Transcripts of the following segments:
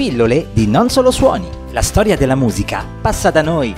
Pillole di Non Solo Suoni. La storia della musica passa da noi.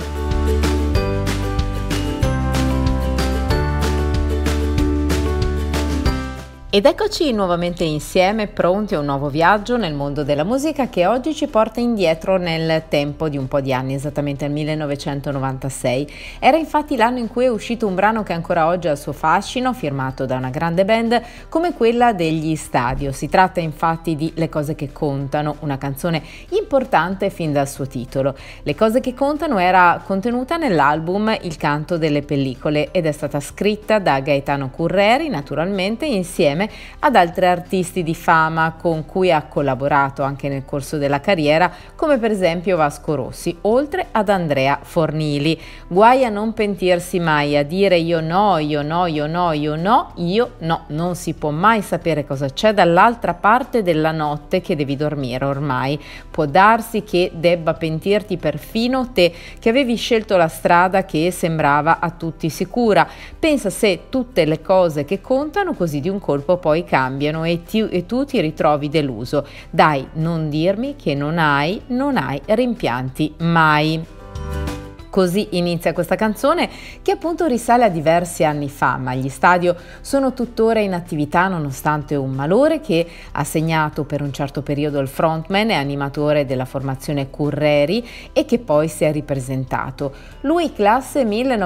Ed eccoci nuovamente insieme, pronti a un nuovo viaggio nel mondo della musica che oggi ci porta indietro nel tempo di un po' di anni, esattamente al 1996. Era infatti l'anno in cui è uscito un brano che ancora oggi ha il suo fascino, firmato da una grande band come quella degli Stadio. Si tratta infatti di Le cose che contano, una canzone importante fin dal suo titolo. Le cose che contano era contenuta nell'album Il canto delle pellicole ed è stata scritta da Gaetano Curreri, naturalmente, insieme ad altri artisti di fama con cui ha collaborato anche nel corso della carriera, come per esempio Vasco Rossi, oltre ad Andrea Fornili. Guai a non pentirsi mai, a dire io no, io no, io no, io no, io no. Non si può mai sapere cosa c'è dall'altra parte della notte che devi dormire ormai. Può darsi che debba pentirti perfino te, che avevi scelto la strada che sembrava a tutti sicura. Pensa se tutte le cose che contano così di un colpo poi cambiano e tu ti ritrovi deluso. Dai, non dirmi che non hai rimpianti mai. Così inizia questa canzone che appunto risale a diversi anni fa, ma gli Stadio sono tuttora in attività nonostante un malore che ha segnato per un certo periodo il frontman e animatore della formazione Curreri e che poi si è ripresentato. Lui, classe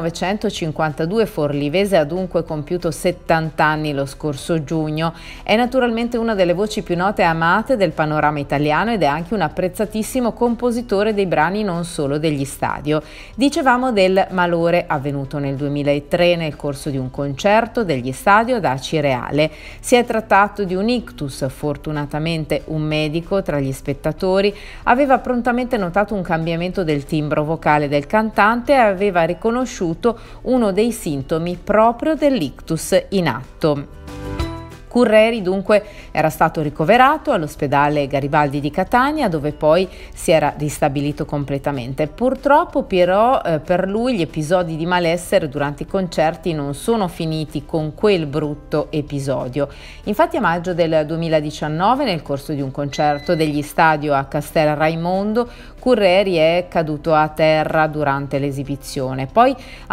1952, forlivese, ha dunque compiuto 70 anni lo scorso giugno. È naturalmente una delle voci più note e amate del panorama italiano ed è anche un apprezzatissimo compositore dei brani non solo degli Stadio. Dicevamo del malore avvenuto nel 2003 nel corso di un concerto degli Stadio ad Acireale. Si è trattato di un ictus. Fortunatamente un medico tra gli spettatori aveva prontamente notato un cambiamento del timbro vocale del cantante e aveva riconosciuto uno dei sintomi proprio dell'ictus in atto. Curreri dunque era stato ricoverato all'ospedale Garibaldi di Catania, dove poi si era ristabilito completamente. Purtroppo però per lui gli episodi di malessere durante i concerti non sono finiti con quel brutto episodio. Infatti a maggio del 2019, nel corso di un concerto degli Stadio a Castel Raimondo, Curreri è caduto a terra durante l'esibizione. Poi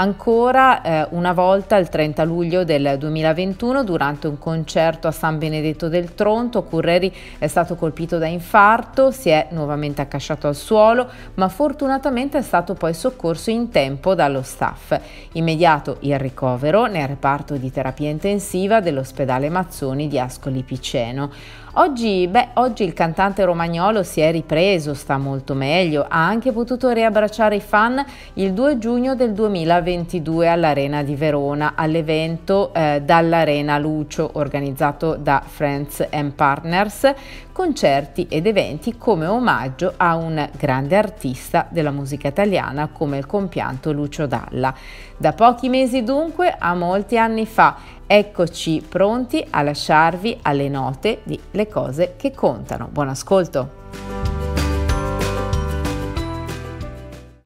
ancora una volta il 30 luglio del 2021, durante un concerto a San Benedetto del Tronto, Curreri è stato colpito da infarto, si è nuovamente accasciato al suolo, ma fortunatamente è stato poi soccorso in tempo dallo staff. Immediato il ricovero nel reparto di terapia intensiva dell'ospedale Mazzoni di Ascoli Piceno. Oggi il cantante romagnolo si è ripreso, sta molto meglio, ha anche potuto riabbracciare i fan il 2 giugno del 2022 all'Arena di Verona, all'evento dall'Arena Lucio, organizzato da Friends and Partners, concerti ed eventi come omaggio a un grande artista della musica italiana come il compianto Lucio Dalla. Da pochi mesi dunque a molti anni fa, eccoci pronti a lasciarvi alle note di Le cose che contano. Buon ascolto!